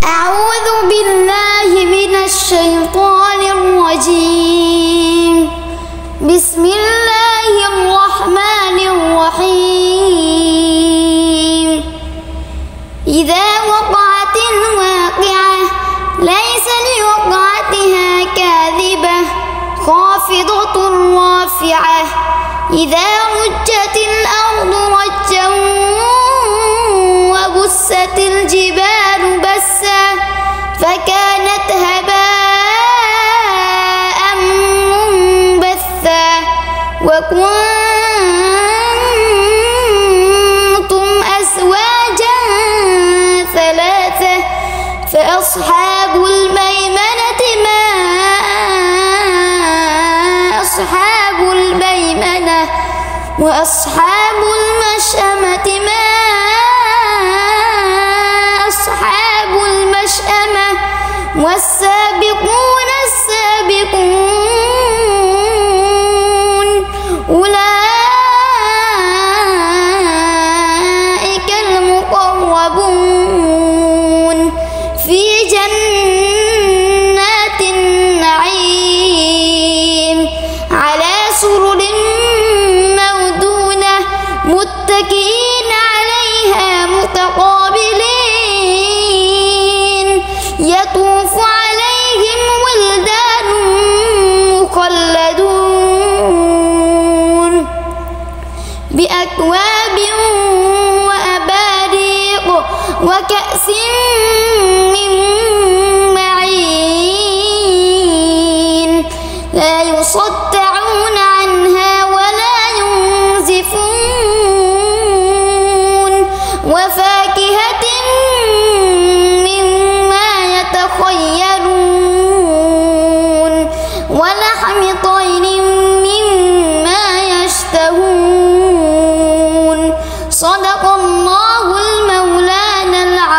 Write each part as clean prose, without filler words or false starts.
أعوذ بالله من الشيطان الرجيم. بسم الله الرحمن الرحيم. إذا وقعت الواقعة ليس لوقعتها كاذبة خافضة رافعة. إذا رجت الأرض رجا وبست الجبال بسا فكانت هباء منبثا وكنتم أزواجا ثلاثة فأصحاب الميمنة ما أصحاب الميمنة وأصحاب المشأمة ما أصحاب المشأمة والسابقون السابقون أولئك المقربون في جنات النعيم على سرر موضونة متكئين عليها متقابلين يطوف عليهم ولدان مخلدون بأكواب وأباريق وكأس من معين لا يصدعون عنها ولا ينزفون وفاكهة مما يتخيرون ولحم طير مما يشتهون صدق الله المولانا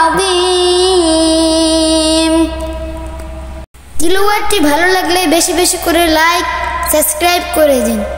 العظيم। ভিডিওটি ভালো লাগলে বেশি বেশি করে লাইক সাবস্ক্রাইব করে দিন।